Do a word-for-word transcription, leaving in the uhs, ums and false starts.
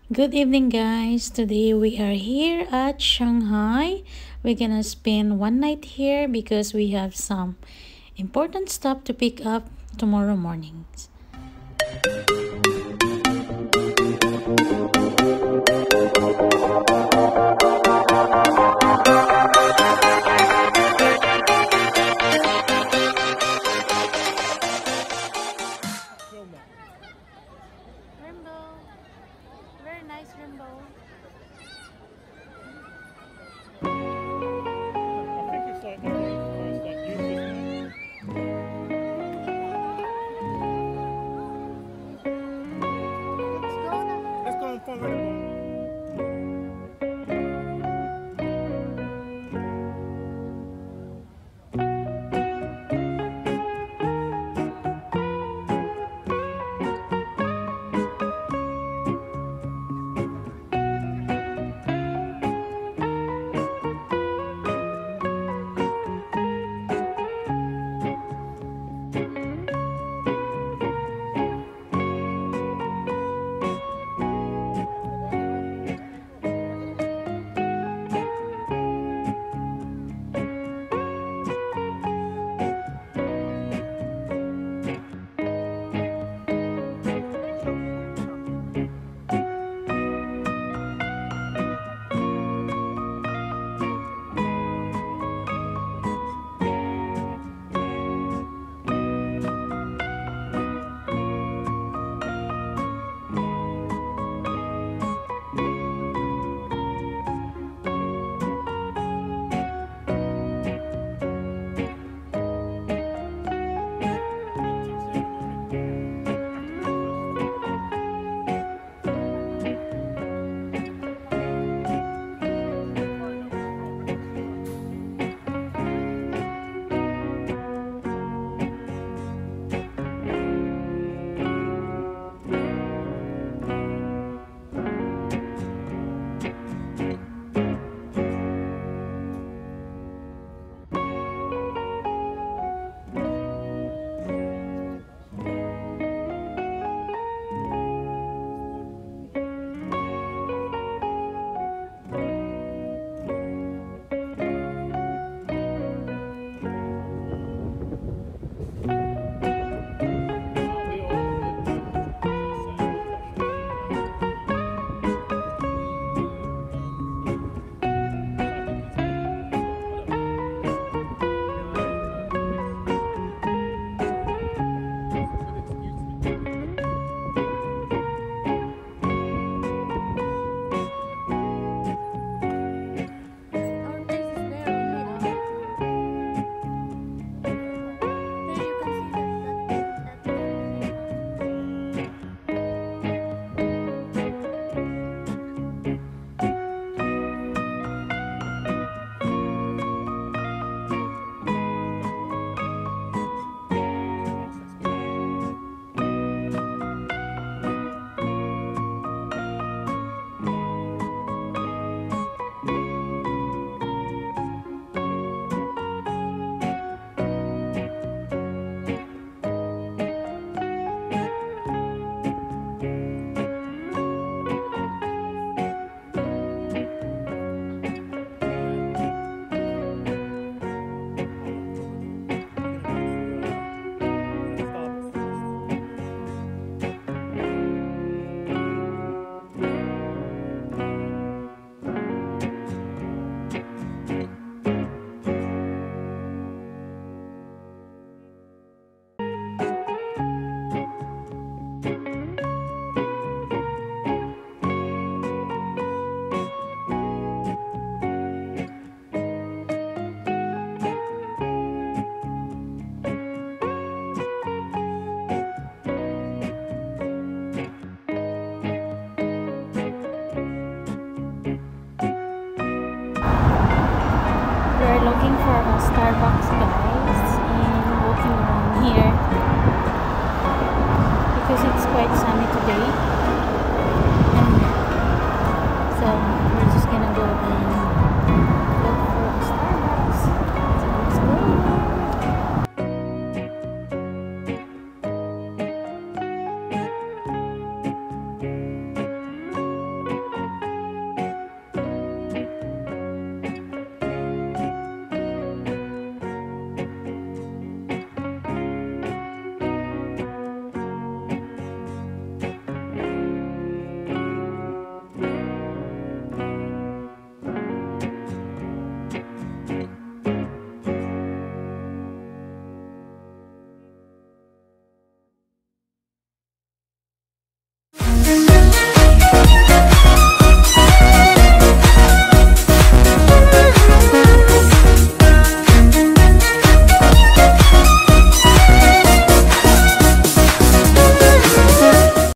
Good evening, guys. Today we are here at Shanghai. We're gonna spend one night here because we have some important stuff to pick up tomorrow morning. Rainbow. Very nice rainbow. I think it's like the waterfront that you just Let's go now. Let's go forward. Our place is there only, no? There you can see that that that. We're looking for a Starbucks, guys, and walking around here because it's quite sunny today.